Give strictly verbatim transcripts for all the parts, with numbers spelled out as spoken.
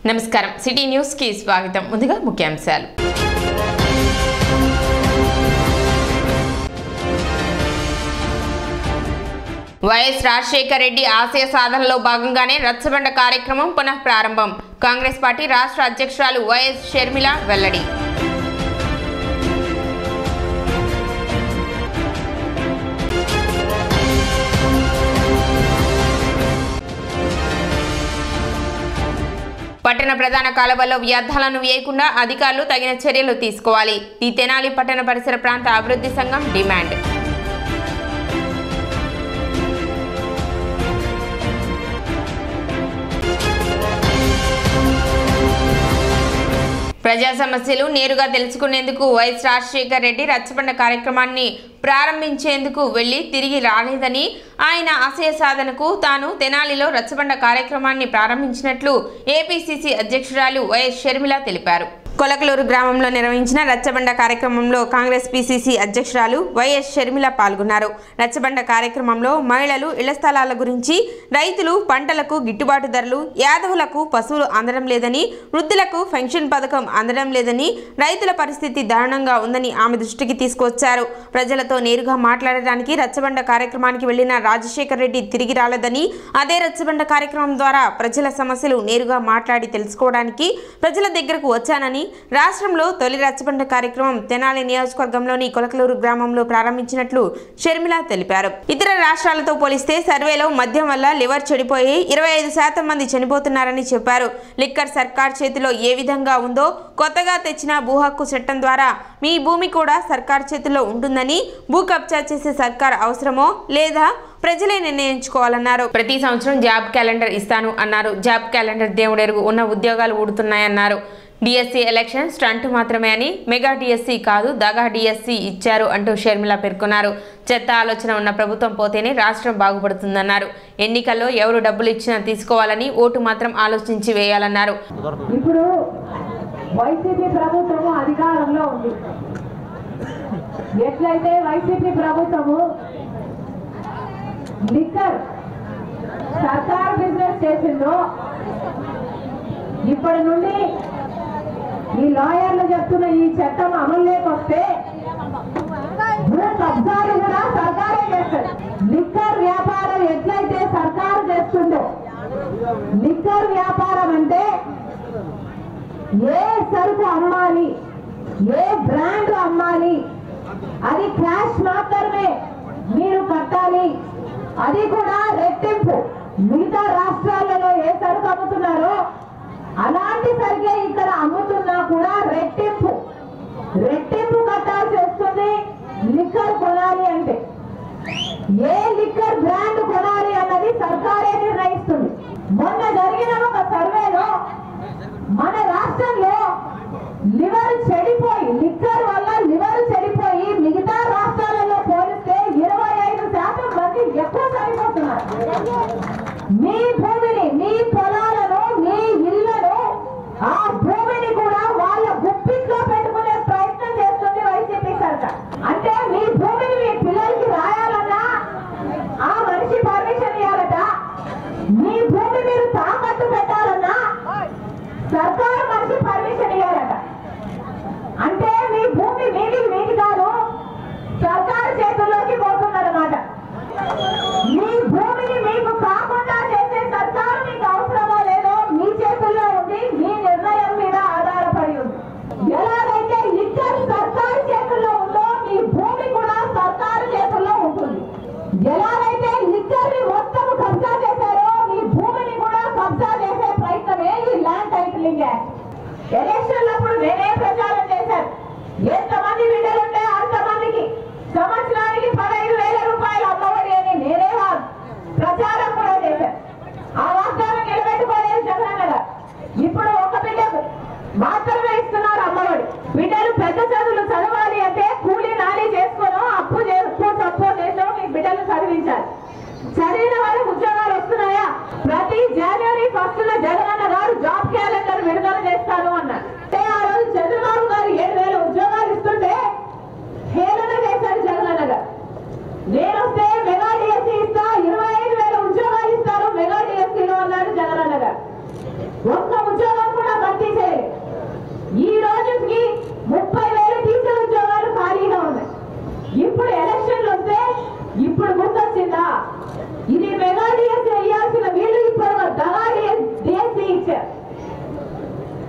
నమస్కారం city news కి స్వాగతం. ముందుగా ముఖ్యాంశాలు. వైఎస్ రాజశేఖర రెడ్డి ఆశయ సాధనలో భాగంగానే రచ్చబండ కార్యక్రమం పునః ప్రారంభం. కాంగ్రెస్ పార్టీ రాష్ట్ర అధ్యక్షురాలు వైఎస్ షర్మిల వెల్లడి. పట్టణ ప్రధాన కాలువల్లో వ్యర్థాలను వేయకుండా అధికారులు తగిన చర్యలు తీసుకోవాలి. ఈ తెనాలి పట్టణ పరిసర ప్రాంత అభివృద్ధి సంఘం డిమాండ్. ప్రజా సమస్యలు నేరుగా తెలుసుకునేందుకు వైఎస్ రాజశేఖర రెడ్డి రచ్చబండ కార్యక్రమాన్ని ప్రారంభించేందుకు వెళ్లి తిరిగి రాలేదని, ఆయన ఆశయ సాధనకు తాను తెనాలిలో రచ్చబండ కార్యక్రమాన్ని ప్రారంభించినట్లు ఏపీసీసీ అధ్యక్షురాలు వైఎస్ షర్మిల తెలిపారు. కొలకలూరు గ్రామంలో నిర్వహించిన రచ్చబండ కార్యక్రమంలో కాంగ్రెస్ పీసీసీ అధ్యక్షురాలు వైఎస్ షర్మిల పాల్గొన్నారు. రచ్చబండ కార్యక్రమంలో మహిళలు ఇళ్ల స్థలాల గురించి, రైతులు పంటలకు గిట్టుబాటు ధరలు, యాదవులకు పశువులు అందడం లేదని, వృద్ధులకు పెన్షన్ పథకం అందడం లేదని, రైతుల పరిస్థితి దారుణంగా ఉందని ఆమె దృష్టికి తీసుకొచ్చారు. ప్రజలతో నేరుగా మాట్లాడడానికి రచ్చబండ కార్యక్రమానికి వెళ్లిన రాజశేఖర రెడ్డి తిరిగి రాలేదని, అదే రచ్చబండ కార్యక్రమం ద్వారా ప్రజల సమస్యలు నేరుగా మాట్లాడి తెలుసుకోవడానికి ప్రజల దగ్గరకు వచ్చానని, రాష్ట్రంలో తొలి రచ్చబండ కార్యక్రమం తెనాలి నియోజకవర్గంలోని కొలకలూరు గ్రామంలో ప్రారంభించినట్లు షర్మిల తెలిపారు. ఇతర రాష్ట్రాలతో పోలిస్తే సర్వేలో మద్యం వల్ల లివర్ చెడిపోయి ఇరవై ఐదు శాతం మంది చనిపోతున్నారని చెప్పారు. లిక్కర్ సర్కార్ చేతిలో ఏ విధంగా ఉందో కొత్తగా తెచ్చిన భూ హక్కు చట్టం ద్వారా మీ భూమి కూడా సర్కార్ చేతిలో ఉంటుందని, భూ కబ్జా చేసే సర్కార్ అవసరమో లేదా ప్రజలే నిర్ణయించుకోవాలన్నారు. ప్రతి సంవత్సరం జాబ్ క్యాలెండర్ ఇస్తాను అన్నారు. జాబ్ క్యాలెండర్ దేవుడెరుగు, ఉన్న ఉద్యోగాలు ఊడుతున్నాయన్నారు. డిఎస్సీ ఎలక్షన్ స్టంట్ మాత్రమే అని, మెగా డిఎస్సీ కాదు దగా డిఎస్సీ ఇచ్చారు అంటూ షర్మిల పేర్కొన్నారు. చెత్త ఆలోచన ఉన్న ప్రభుత్వం పోతేనే రాష్ట్రం బాగుపడుతుందన్నారు. ఎన్నికల్లో ఎవరు డబ్బులు ఇచ్చినా తీసుకోవాలని, ఓటు మాత్రం ఆలోచించి వేయాలన్నారు. ఇప్పుడు వైసీపీ ప్రభుత్వము అధికారంలో ఉంది. ఎట్లయితే వైసీపీ ప్రభుత్వము లిక్కర్ సర్కార్ బిజినెస్ చేసిందో, ఇప్పటి నుండి ఈ లాయర్లు చెప్తున్న ఈ చట్టం అమలులోకి వస్తే భూ కబ్జాలు కూడా సర్కారే చేస్తారు. లిక్కర్ వ్యాపారం ఎట్లయితే సర్కారు చేస్తుందో, లిక్కర్ వ్యాపారం అంటే ఏ సరుకు అమ్మాలి, ఏ బ్రాండ్ అమ్మాలి, అది క్యాష్ మాత్రమే మీరు కట్టాలి, అది కూడా రెట్టింపు. మిగతా రాష్ట్రాలలో ఏ సరుకు అమ్ముతున్నారో అలాంటి సరిగ్గా ఇక్కడ అమ్ముతున్నా కూడా రెట్టింపు రెట్టింపు కట్టాల్సి వస్తుంది. లిక్కర్ కొనాలి అంటే ఏ లిక్కర్ బ్రాండ్ కొనాలి అన్నది సర్కారే నిర్ణయిస్తుంది. మొన్న జరిగిన ఒక సర్వేలో మన రాష్ట్రంలో లివర్ చెడిపోయి, లిక్కర్ వల్ల లివర్ చెడిపోయి మిగతా రాష్ట్రాలలో పోలిస్తే ఇరవై ఐదు శాతం మంది ఎక్కువ చనిపోతున్నారు. మీ భూమిని, మీ పొలాలను, మీ ఇళ్లను, ఆ భూమిని కూడా వాళ్ళ గుప్పిట్లో పెట్టుకునే ప్రయత్నం చేస్తుంది వైసీపీ సర్కార్. అంటే మీ భూమిని మీ పిల్లలకి రాయాలన్నా ఆ మనిషి పర్మిషన్ ఇవ్వాలట, మీ భూమి మీరు తాకట్టు పెట్టాలన్నా సర్కారు మనిషి పర్మిషన్ ఇవ్వాలట. అంటే మీ భూమి మీది మీది కాదు, సర్కారు చేతుల్లోకి పోతుందన్నమాట. మీ భూమిని మీకు కాకుండా చేసే సర్కారు మీకు అవసరమో లేదో మీ చేతుల్లో ఉంది, మీ నిర్ణయం మీద ఆధారపడి ఉంది. ఎలాగైతే లిక్కర్ సర్కారు చేతుల్లో ఉందో మీ భూమి కూడా సర్కారు చేతుల్లో ఉంటుంది. ఎలాగైతే లిక్కర్ ని మొత్తం కబ్జా చేశారో మీ భూమిని కూడా కబ్జా చేసే ప్రయత్నమే ఈ ల్యాండ్ టైటిలింగ్ యాక్ట్. ఎలక్షన్లప్పుడు నేనే ప్రచారం చేశాను. ఎంతమంది బిడ్డలుంటే అంతమందికి సంవత్సరానికి పదహైదు వేల రూపాయలు అమ్మఒడి అని నేనే ప్రచారం కూడా చేశాను. ఆ వాగ్దానం నిలబెట్టుకోలేదు జగన్ గారు. ఇప్పుడు ఒక బిడ్డకు మాత్రమే ఇస్తున్నారు అమ్మఒడి. బిడ్డలు పెద్ద చదువులు చదవాలి అంటే కూలీ నాలి చేసుకోను, అప్పు చేసుకో తప్పు చేసో మీ బిడ్డలు చదివించాలి. చదివిన వాళ్ళకి ఉద్యోగాలు వస్తున్నాయా? ప్రతి జనవరి ఫస్ట్ లో జగనన్న గారు జాబ్ క్యాలెండర్ విడుదల చేస్తాను అన్నారు. అంటే ఆ రోజు చంద్రబాబు గారు ఏడు వేల ఉద్యోగాలు ఇస్తుంటే హేళన చేశారు జగనన్న గారు. నేను వస్తే మెగా డిఎస్సీ ఇస్తా, ఇరవై ఐదు వేల ఉద్యోగాలు ఇస్తారు మెగా డిఎస్సీలో అన్నాడు జగనన్న గారు. ఒక్క ఉద్యోగం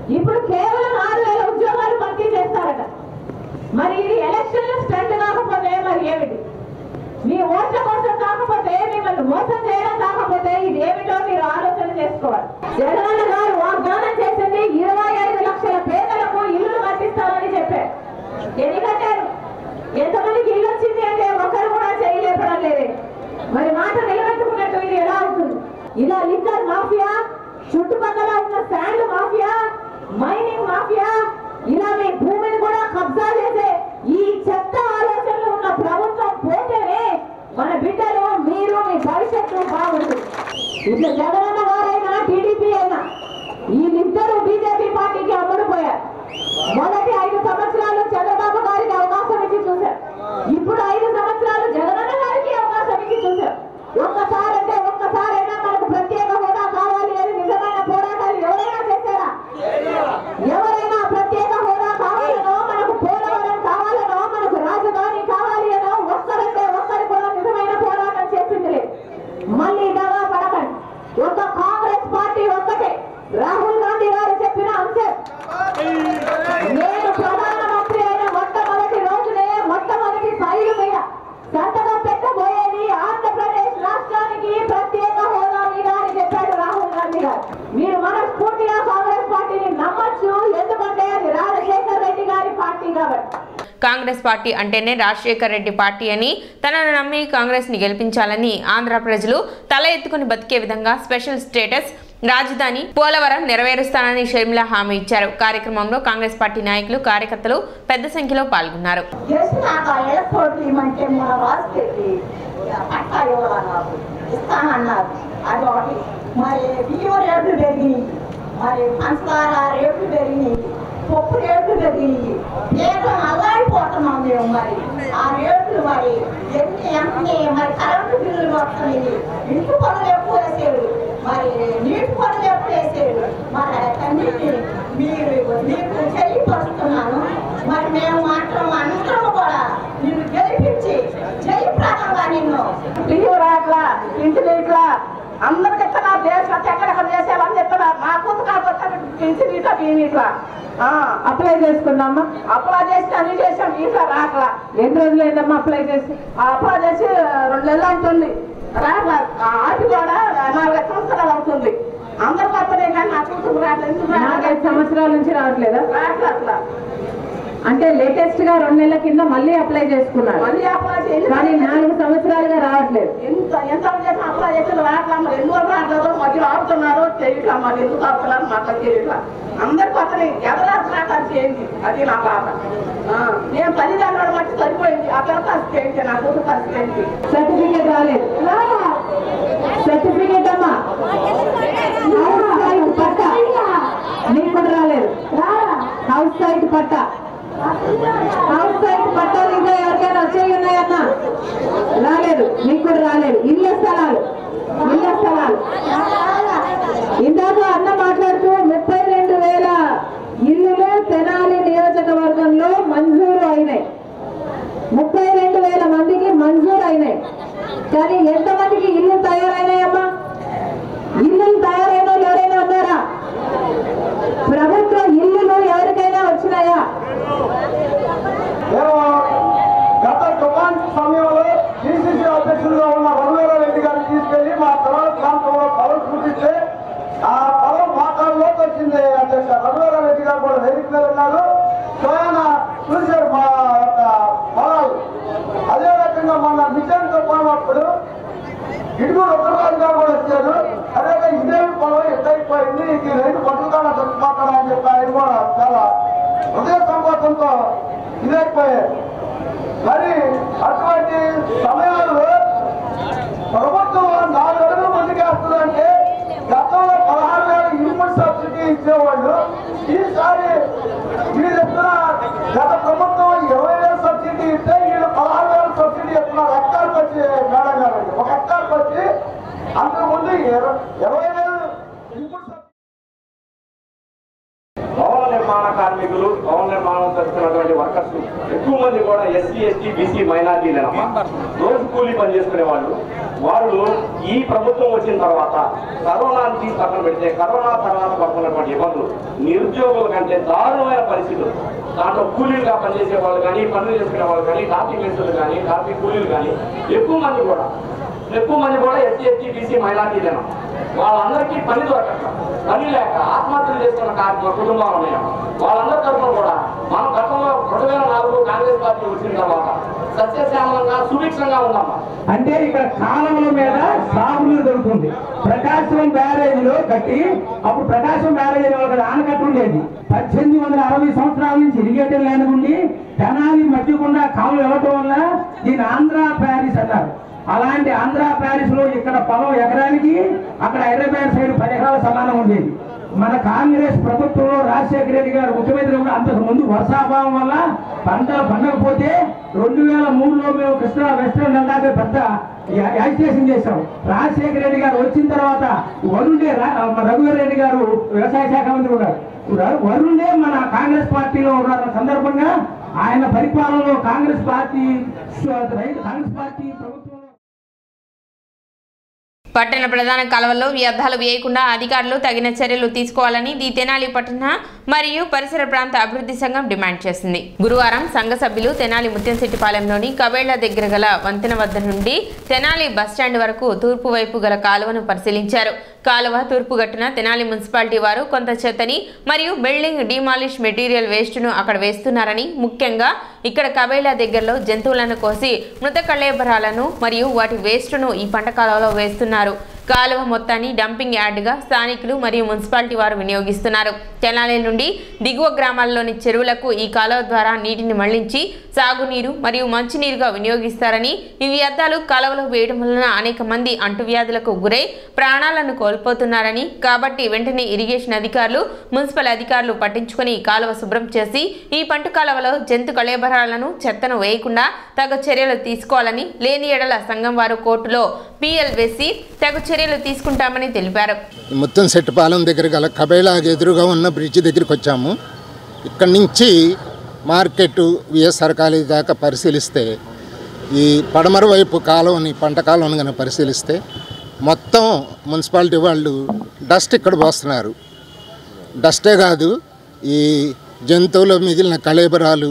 ఇప్పుడు కేవలం ఆరు వేల ఉద్యోగాలు భర్తీ చేస్తారట. మరి ఇది ఎలక్షన్ స్టంట్ కాకపోతే మరి ఏమిటి? మీ ఓట్ల కోసం కాకపోతే, మిమ్మల్ని మోసం చేయడం కాకపోతే ఇది ఏమిటో మీరు ఆలోచన చేసుకోవాలి. జగన్ గారు వాగ్దానం చేసింది ఇరవై ఐదు లక్షల పేదలకు ఇల్లు కట్టిస్తారని చెప్పారు. ఎన్ని కట్టారు? ఎంతమందికి ఇల్లు వచ్చింది అంటే ఒకరు కూడా చేయలేపడం లేదే. మరి మాట నిలబెట్టుకున్నట్టు ఇది ఎలా అవుతుంది? ఇలా లిక్కర్ మాఫియా, చుట్టుపక్కల ఉన్న శాండ్ మాఫియా, మైనింగ్ మాఫియా, ఇలా మీ భూమిని కూడా కబ్జా చేసే ఈ చెత్త ఆలోచనలు ఉన్న ప్రభుత్వం పోతేనే మన బిడ్డలు, మీరు, మీ భవిష్యత్తు బాగుంటుంది. ఇట్లా జగనన్న గారైనా టీడీపీ అయినా వీళ్ళిద్దరూ బీజేపీ పార్టీకి అమ్ముడుపోయారు. మొదటి ఐదు సంవత్సరాలు చంద్రబాబు గారికి అవకాశం ఇచ్చి చూశారు. ఇప్పుడు ఐదు సంవత్సరాలు జగనన్న గారికి అవకాశం ఇచ్చి చూశారు. ఒక్కసారి అంటే ఒక్కసారైనా మనకు ప్రత్యేక హోదా కావాలి అని నిజమైన పోరాటాలు ఎవరైనా చేశారా? ఎవరైనా ప్రత్యేక హోదా కావాలనో, మనకు పోలవరం కావాలనో, మనకు రాజధాని కావాలి అనో ఒక్కరంటే ఒక్కరు కూడా నిజమైన పోరాటం చేసింది లేదు. మళ్ళీ దగా పడకండి. ఒక కాంగ్రెస్ పార్టీ ఒక్కటే రాహుల్ గాంధీ గారు చెప్పిన అంశం, నేను ప్రధానమంత్రి అయిన మొట్టమొదటి రోజునే మొట్టమొదటి ఫైలు మీద సంతకం పెట్టబోయేది ఆంధ్రప్రదేశ్ రాష్ట్రానికి ప్రత్యేక హోదా మీద అని చెప్పాడు రాహుల్ గాంధీ గారు. మీరు మనస్ఫూర్తిగా కాంగ్రెస్ పార్టీని నమ్మచ్చు, ఎందుకంటే అది రాజశేఖర్ రెడ్డి గారి పార్టీ కాబట్టి. కాంగ్రెస్ పార్టీ అంటేనే రాజశేఖర్ రెడ్డి పార్టీ అని, తనను నమ్మి కాంగ్రెస్ ని గెలిపించాలని ఆంధ్ర ప్రజలు తల ఎత్తుకుని బతికే విధంగా స్పెషల్ స్టేటస్ రాజధాని పోలవరం నెరవేరుస్తానని షర్మిల హామీ ఇచ్చారు. కార్యక్రమంలో కాంగ్రెస్ పార్టీ నాయకులు, కార్యకర్తలు పెద్ద సంఖ్యలో పాల్గొన్నారు. పప్పు రేట్లు పెరిగినాయి, పేదలు అల్లాడిపోతున్నాం మేము. మరి ఆ రేట్లు మరి ఎన్ని ఎన్ని మరి కరెంటు బిల్లులు వస్తున్నాయి, ఇంటి పనులు ఎక్కువ వేసేది, మరి నీటి పనులు ఎక్కువ వేసేది. మరి అన్నింటినీ మీరు మీకు తెలియపరుస్తున్నాను. మరి మేము మాత్రం అందరం కూడా నిన్ను గెలిపించి జయప్రదంగా నిన్ను తీవ్రాట్లా ఇంటి నీట్లా అందరికి ఇస్తున్నారు. దేశ ఎక్కడెక్కడ చేసేవాళ్ళని చెప్తున్నారు. మా కూతు కాకపోతే ఇంటి నీట్లా ఈ నీట్లా అప్లై చేసుకున్నామా? అప్లై చేసి అన్ని చేసాం. ఇంకా రాట్లా. ఎన్ని రోజులు అయిందమ్మా అప్లై చేసి? అప్లై చేసి రెండు నెలలు అవుతుంది. రాట్లా. ఆటి కూడా నాలుగైదు సంవత్సరాలు అవుతుంది. అందరు కొత్తనే కానీ నా కూతురు రావట్లేదు. నాలుగైదు సంవత్సరాల నుంచి రావట్లేదా? రాట్లా. అట్లా అంటే లేటెస్ట్ గా రెండు నెలల కింద మళ్ళీ అప్లై చేసుకున్నారు. మళ్ళీ అప్లై చేయాలి కానీ నాలుగు సంవత్సరాలుగా రావట్లేదు. ఎంత ఎంత అప్లై చేసి రాట్లా. మరి ఎందుకు రావట్లేదు? మధ్యలో ఆడుతున్నారు తెలియట్లా. మరి ఎందుకు ఆడుతున్నారు మాకు తెలియట్లా. అందరికి అతని ఎదరాటాలు చేయండి. అది నా బాధ. నేను తల్లిదండ్రులు మట్టి సరిపోయింది. అతను పరిస్థితి ఏంటి? నా కూతురు పరిస్థితి ఏంటి? సర్టిఫికేట్ రాలేదు. సర్టిఫికేట్ అమ్మా పట్ట నీకు కూడా రాలేదు. హౌస్ సైట్ పట్ట హౌస్ సైట్ పట్టాలు ఇంకా ఎవరికైనా వచ్చేవి ఉన్నాయన్నా? రాలేదు. నీకు కూడా రాలేదు. ఇళ్ళ స్థలాలు ఇళ్ళ స్థలాలు ఇందాక అన్న మాట్లాడుతూ ముప్పై రెండు వేల ఇల్లులు తెనాలి నియోజకవర్గంలో మంజూరు అయినాయి. ముప్పై రెండు వేల మందికి మంజూరు అయినాయి. కానీ ఎంతమందికి ఇల్లు తయారైనాయమ్మా? ఇల్లు తయారైన ఎవరైనా ఉన్నారా? ప్రభుత్వ ఇల్లులు ఎవరికైనా వచ్చినాయా? గత తుఫాన్ సమయంలో డిసిసి అధ్యక్షులుగా ఉన్న రఘువీరా రెడ్డి గారిని తీసుకెళ్లి మా తొలల ప్రాంతంలో పొలం చూపిస్తే ఆ పొలం మాకాల్లోకి వచ్చింది అధ్యక్ష. రఘువీరా రెడ్డి గారు కూడా వేదిక మీద ఉన్నారు. స్వయాన చూశారు మా యొక్క పొలాలు. అదే రకంగా మన మిషన్ తుఫాన్ అప్పుడు ఇడుగురు ఉత్తరాజు గారు కూడా వచ్చారు. అదే ఇదేమి పొలం ఎట్టయిపోయింది, ఇది రైతు బతుకుతాడా చచ్చిపోతాడా అని చెప్పి ఆయన కూడా చాలా హృదయ సంకోచంతో ఇదైపోయారు. మరి అటువంటి సమయాల్లో ప్రభుత్వం నాలుగు అడుగులు ముందుకేస్తుందంటే గతంలో పదహారు వేల ఇన్పుట్ సబ్సిడీ ఇచ్చేవాళ్ళు. ఈసారి వీళ్ళు చెప్తున్న గత ప్రభుత్వం ఇరవై వేల సబ్సిడీ ఇస్తే వీళ్ళు పదహారు వేల సబ్సిడీ ఇస్తున్నారు. హెక్టార్కి వచ్చి మేడం గారు ఒక హెక్టార్కి వచ్చి అంతకుముందు ఇరవై వేలు ఇన్పుట్ సబ్సిడీ నిర్మాణ కార్మికులు, భవన నిర్మాణం జరుగుతున్నటువంటి వర్కర్స్ ఎక్కువ మంది కూడా ఎస్సీ ఎస్టీ బీసీ మైనార్టీలేనమ్మా. రోజు కూలీ పని చేసుకునే వాళ్ళు వాళ్ళు ఈ ప్రభుత్వం వచ్చిన తర్వాత కరోనాని తీసి పక్కన పెడితే కరోనా తర్వాత పడుతున్నటువంటి ఇబ్బందులు, నిరుద్యోగుల కంటే దారుణమైన పరిస్థితులు. దాంట్లో కూలీలుగా పనిచేసే వాళ్ళు కానీ, పనులు చేసుకునే వాళ్ళు కానీ, కాఫీ మెన్సులు కానీ, కాఫీ కూలీలు కానీ ఎక్కువ మంది కూడా ఎక్కువ మంది కూడా ఎస్సీ ఎస్టీ బీసీ మైనార్టీలేనా. వాళ్ళందరికీ పని దొరకక, పని లేక ఆత్మహత్యలు చేసుకున్న కార్మిక కుటుంబాలు ఉన్నాయి. వాళ్ళందరి తరఫున కూడా మనం గతంలో రెండు వేల నాలుగు కాంగ్రెస్ పార్టీ వచ్చిన తర్వాత సస్యశ్యామలంగా సుభిక్షంగా ఉన్నామా. అంటే ఇక్కడ కాలువల మీద సాగునీరు దొరుకుతుంది. ప్రకాశం బ్యారేజ్ లో కట్టి, అప్పుడు ప్రకాశం బ్యారేజ్ ఒక ఆనకట్ట ఉండేది. పద్దెనిమిది వందల అరవై సంవత్సరాల నుంచి ఇరిగేటర్ ల్యాండ్ ఉండి తెనాలి మధ్యకుండా కాలువ ఇవ్వటం వల్ల దీని ఆంధ్ర ప్యారిస్ అన్నారు. అలాంటి ఆంధ్ర ప్యారిస్ లో ఇక్కడ పొలం ఎకరానికి అక్కడ హైదరాబాద్ సైడ్ పది ఎకరాల సమానం ఉండేది. మన కాంగ్రెస్ ప్రభుత్వంలో రాజశేఖర రెడ్డి గారు ముఖ్యమంత్రి కూడా అంతకు ముందు వర్షాభావం వల్ల పంటలు పండకపోతే రెండు వేల మూడులో మేము కృష్ణా వెస్టర్న్ జిల్లాకి పెద్ద యాజిటేషన్ చేశాం. రాజశేఖర రెడ్డి గారు వచ్చిన తర్వాత వరుణే రఘువీర్ రెడ్డి గారు వ్యవసాయ శాఖ మంత్రి ఉన్నారు. వరుణే మన కాంగ్రెస్ పార్టీలో ఉన్న సందర్భంగా ఆయన పరిపాలనలో కాంగ్రెస్ పార్టీ కాంగ్రెస్ పార్టీ ప్రభుత్వం పట్టణ ప్రధాన కాలువల్లో వ్యర్థాలు వేయకుండా అధికారులు తగిన చర్యలు తీసుకోవాలని ది తెనాలి పట్టణ మరియు పరిసర ప్రాంత అభివృద్ధి సంఘం డిమాండ్ చేసింది. గురువారం సంఘ సభ్యులు తెనాలి ముత్యంశెట్టిపాలెంలోని కబేళ్ల దగ్గర గల వంతెన వద్ద నుండి తెనాలి బస్టాండ్ వరకు తూర్పు వైపు గల కాలువను పరిశీలించారు. కాలువ తూర్పు గట్టున తెనాలి మున్సిపాలిటీ వారు కొంత చెత్తని మరియు బిల్డింగ్ డిమాలిష్ మెటీరియల్ వేస్ట్ను అక్కడ వేస్తున్నారని, ముఖ్యంగా ఇక్కడ కబేళ్ల దగ్గరలో జంతువులను కోసి మృత కళేబరాలను మరియు వాటి వేస్ట్ను ఈ పంట కాలువలో వేస్తున్నారు. కాలువ మొత్తాన్ని డంపింగ్ యార్డ్గా స్థానికులు మరియు మున్సిపాలిటీ వారు వినియోగిస్తున్నారు. తెనాలి నుండి దిగువ గ్రామాల్లోని చెరువులకు ఈ కాలువ ద్వారా నీటిని మళ్లించి సాగునీరు మరియు మంచినీరుగా వినియోగిస్తారని, ఈ వ్యర్థాలు కాలువలో వేయడం వలన అనేక మంది అంటువ్యాధులకు గురై ప్రాణాలను కోల్పోతున్నారని, కాబట్టి వెంటనే ఇరిగేషన్ అధికారులు, మున్సిపల్ అధికారులు పట్టించుకొని కాలువ శుభ్రం చేసి ఈ పంట కాలువలో జంతు కళేబరాలను చెత్తను వేయకుండా తగు చర్యలు తీసుకోవాలని, లేని ఎడల సంఘం వారు కోర్టులో పిఎల్ వేసి తగు చర్యలు తీసుకుంటామని తెలిపారు. ముత్తంశెట్టిపాలెం దగ్గర గల కబేళ ఎదురుగా ఉన్న బ్రిడ్జి దగ్గరికి వచ్చాము. ఇక్కడి నుంచి మార్కెట్ విఎస్ఆర్ కాలేజీ దాకా పరిశీలిస్తే, ఈ పడమర వైపు కాలువని పంట కాలువని కనుక పరిశీలిస్తే మొత్తం మున్సిపాలిటీ వాళ్ళు డస్ట్ ఇక్కడ పోస్తున్నారు. డస్టే కాదు, ఈ జంతువులు మిగిలిన కళేబరాలు,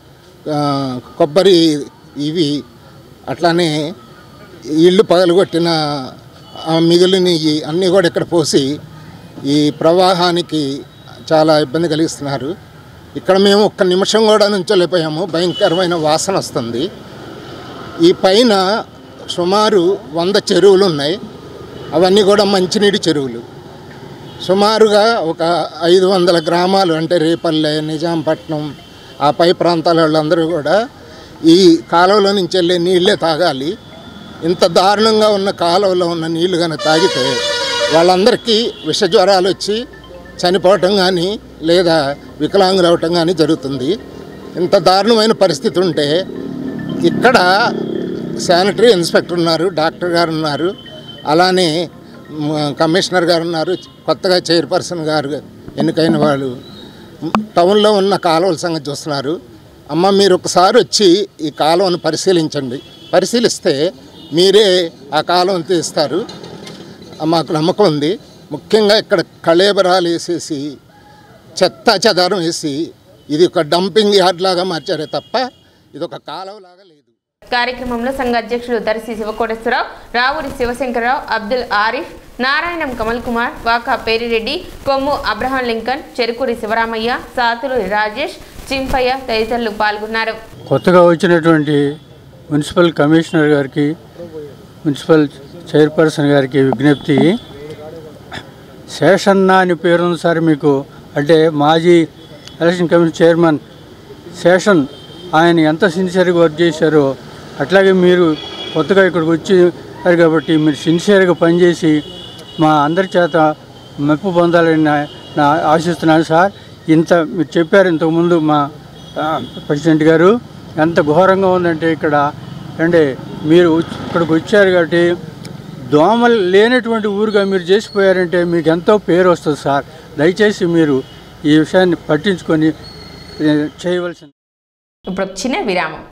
కొబ్బరి ఇవి, అట్లానే ఇళ్ళు పగలగొట్టిన మిగిలిన అన్నీ కూడా ఇక్కడ పోసి ఈ ప్రవాహానికి చాలా ఇబ్బంది కలిగిస్తున్నారు. ఇక్కడ మేము ఒక్క నిమిషం కూడా నుంచోలేకపోయాము. భయంకరమైన వాసన వస్తుంది. ఈ పైన సుమారు వంద చెరువులు ఉన్నాయి. అవన్నీ కూడా మంచినీటి చెరువులు. సుమారుగా ఒక ఐదు వందల గ్రామాలు, అంటే రేపల్లె, నిజాంపట్నం, ఆ పై ప్రాంతాల వాళ్ళందరూ కూడా ఈ కాలువలో నుంచి వెళ్ళే నీళ్ళే తాగాలి. ఇంత దారుణంగా ఉన్న కాలువలో ఉన్న నీళ్లు కానీ తాగితే వాళ్ళందరికీ విషజ్వరాలు వచ్చి చనిపోవటం కానీ లేదా వికలాంగులు అవటం కానీ జరుగుతుంది. ఇంత దారుణమైన పరిస్థితి ఉంటే ఇక్కడ శానిటరీ ఇన్స్పెక్టర్ ఉన్నారు, డాక్టర్ గారు ఉన్నారు, అలానే కమిషనర్ గారు ఉన్నారు, కొత్తగా చైర్పర్సన్ గారు ఎన్నికైన వాళ్ళు టౌన్లో ఉన్న కాలువల సంగతి చూస్తున్నారు. అమ్మ, మీరు ఒకసారి వచ్చి ఈ కాలువను పరిశీలించండి. పరిశీలిస్తే మీరే ఆ కాలువను తీస్తారు. మాకు నమ్మకం ఉంది. ముఖ్యంగా ఇక్కడ కళేబరాలు వేసేసి చెత్త చెదారం వేసి ఇది ఒక డంపింగ్ యార్డ్ లాగా మార్చారే తప్ప ఇది ఒక కాలువలాగా లేదు. కార్యక్రమంలో సంఘ అధ్యక్షులు దర్శి శివకోటేశ్వరరావు, రావూరి శివశంకరరావు, అబ్దుల్ ఆరిఫ్, నారాయణం కమల్ కుమార్, వాకా పేరిరెడ్డి, కొమ్ము అబ్రహాం లింకన్, చెరుకూరి శివరామయ్య, సాతులు రాజేష్, చింపయ్య తదితరులు పాల్గొన్నారు. కొత్తగా వచ్చినటువంటి మున్సిపల్ కమిషనర్ గారికి, మున్సిపల్ చైర్పర్సన్ గారికి విజ్ఞప్తి, శేషన్న అని పేరుంది సార్ మీకు. అంటే మాజీ ఎలక్షన్ కమిషన్ చైర్మన్ శేషన్, ఆయన ఎంత సిన్సియర్గా వర్క్ చేశారో అట్లాగే మీరు కొత్తగా ఇక్కడికి వచ్చారు కాబట్టి మీరు సిన్సియర్గా పనిచేసి మా అందరి చేత మెప్పు పొందాలని నా ఆశిస్తున్నాను సార్. ఇంత మీరు చెప్పారు ఇంతకుముందు మా ప్రెసిడెంట్ గారు, ఎంత ఘోరంగా ఉందంటే ఇక్కడ. అంటే మీరు ఇక్కడికి వచ్చారు కాబట్టి దోమలు లేనటువంటి ఊరుగా మీరు చేసిపోయారంటే మీకు ఎంతో పేరు వస్తుంది సార్. దయచేసి మీరు ఈ విషయాన్ని పట్టించుకొని చేయవలసింది. ఇప్పుడు చిన్న విరామం.